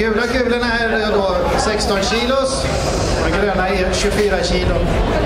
Gula kulorna här är då 16 kilos. De gröna är 24 kilo.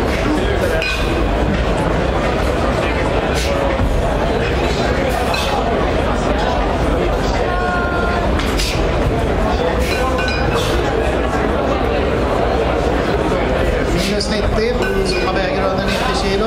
Minus 90, så man väger under 90 kilo.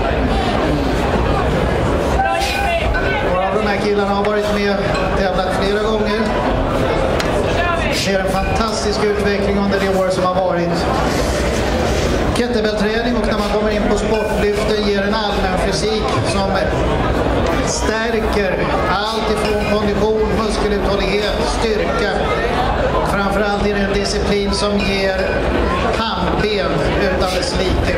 Några av de här killarna har varit med och tävlat flera gånger. Det sker en fantastisk utveckling under det år som har varit. Kettlebellträning, och när man kommer in på sportlyften ger en allmän fysik som stärker allt ifrån kondition, muskeluthållighet, styrka. Framförallt är det en disciplin som ger handben utan dess like.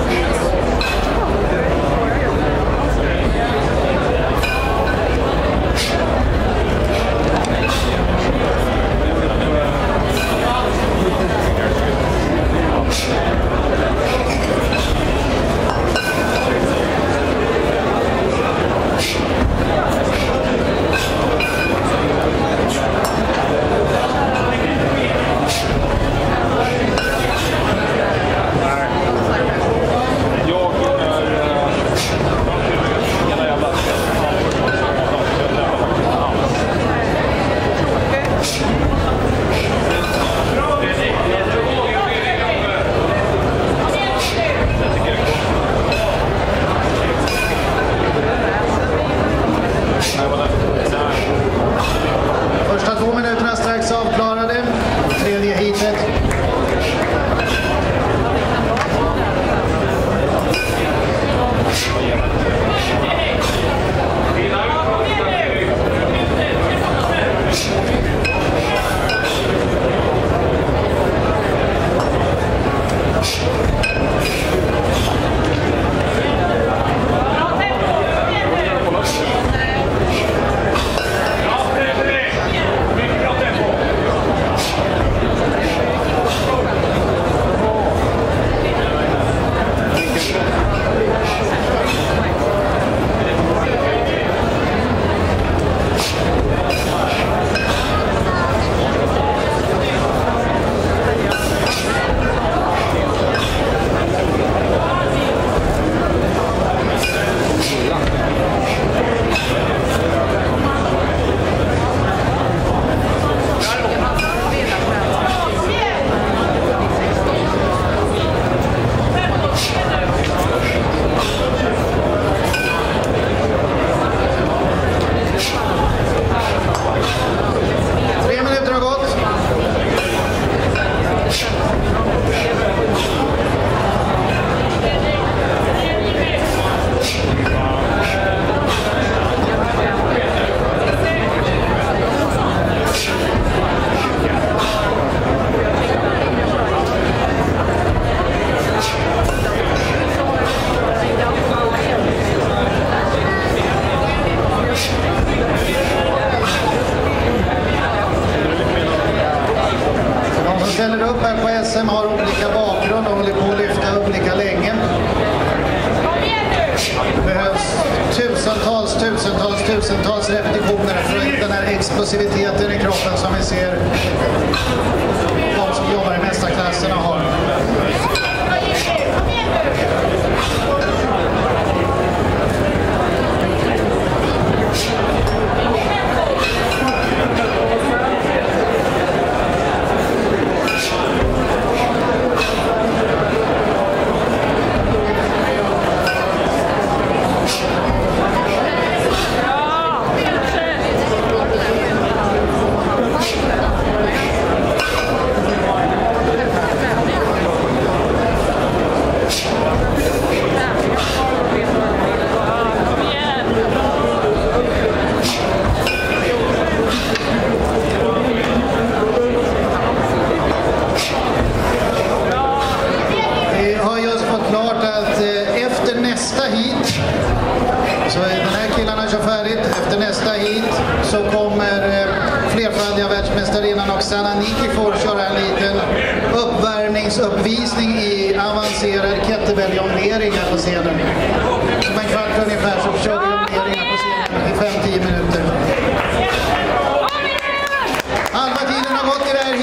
Första 2 minuterna strax avklarade. Tredje heatet. Ställer upp här på SM har olika bakgrund och håller på att lyfta olika länge. Det behövs tusentals repetitioner för den här explosiviteten i kroppen som vi ser de som jobbar i mästarklasserna har. Så den här killarna kör färdigt. Efter nästa hit så kommer flerfaldiga världsmästarinnan Oksana Nikifor köra en liten uppvärmningsuppvisning i avancerad kettlebell-jonglering här på scenen. Som en kvart ungefär så kör vi jonglering här på scenen i 5-10 minuter. Halva tiden har gått i det här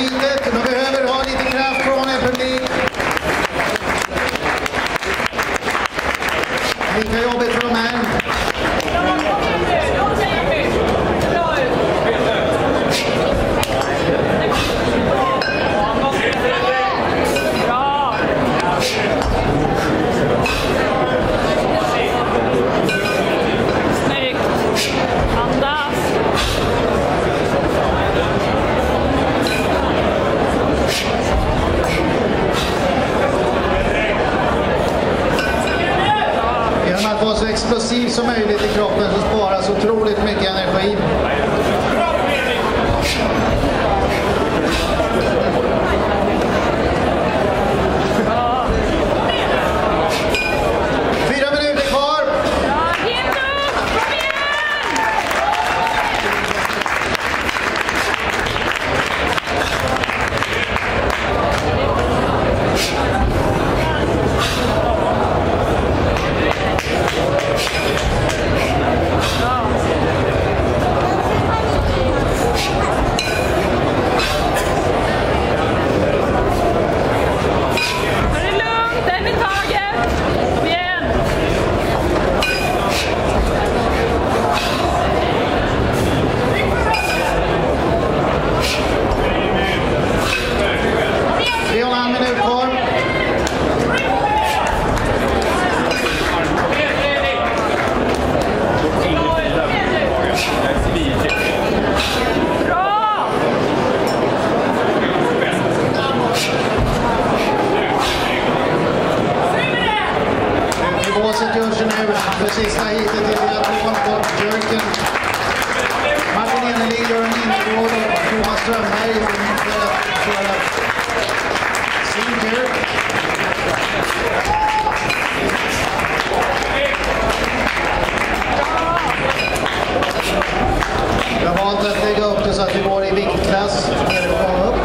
valt att lägga upp det så att vi går i viktklass. Kom upp.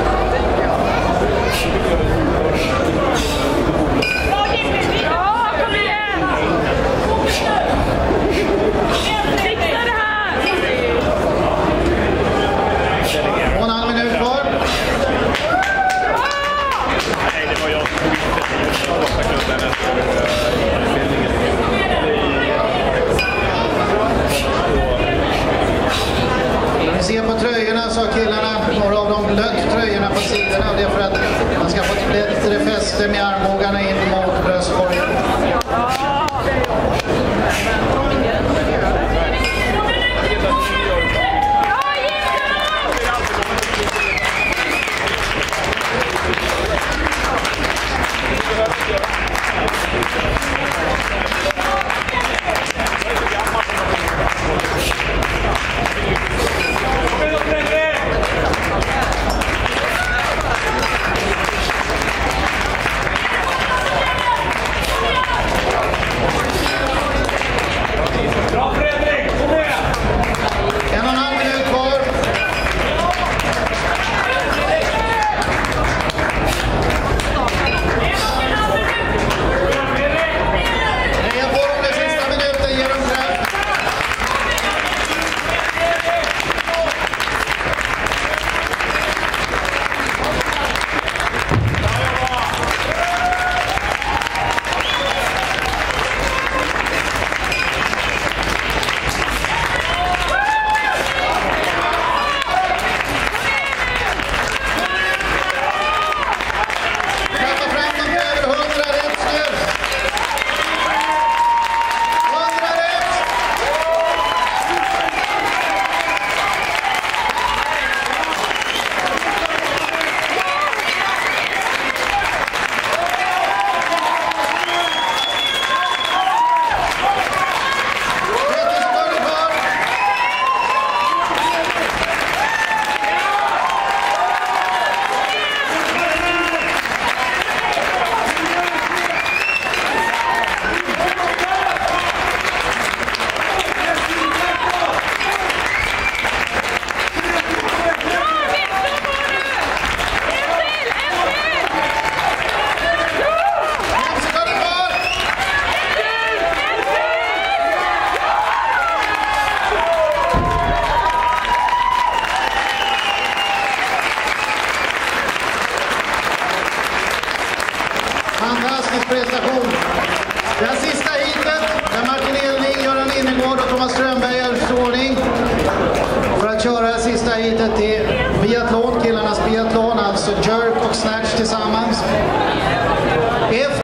Ni ser på tröjorna så har killarna, några av dem, blött tröjorna på sidorna. Det är för att man ska få ett bättre fäste med armbågarna in mot bröstkorgen. Fantastisk prestation. Den sista heatet där Martin Elning, Göran Innegård och Thomas Strömberg är ordning för att köra det sista heatet i biathlon, killarnas biathlon, alltså jerk och snatch tillsammans.